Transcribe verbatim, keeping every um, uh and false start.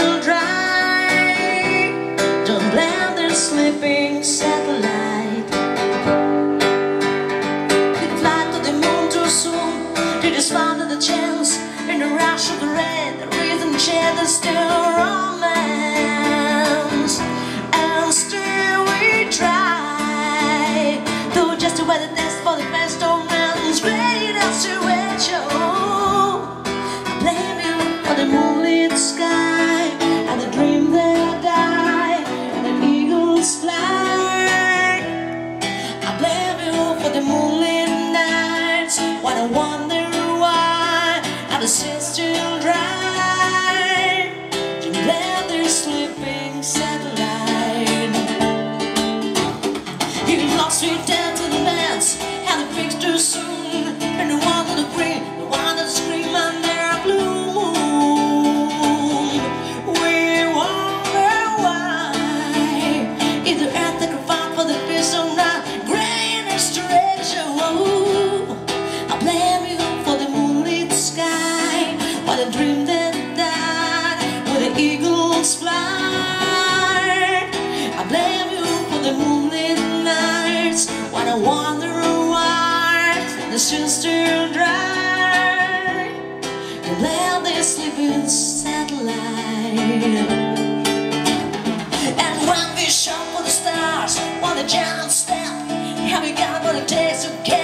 still dry. Don't blame the sleeping satellite. They fly to the moon too soon. They just found the chance in the rush of the red. The reason chance is still romance, and still we try. Though just to weather the nest for the best of man's greatest situation. I blame you for the moonlit sky and the dream that died and the eagles fly. I blame you for the moonlit nights when I wonder why and the seas still dry. To blame their sleeping satellite. You lost me down to the lands and the pictures soon, and the one with the green, the one that scream under a blue moon. We wonder why is the earth that could fight for the peace of night, greatest direction. I blame you for the moonlit sky, for the dream that died where the eagles fly. I blame you for the moonlit nights when I wonder why the seas still dry. You blame the sleeping satellite. And when we shout for the stars, when the giants step, have you got what it takes to get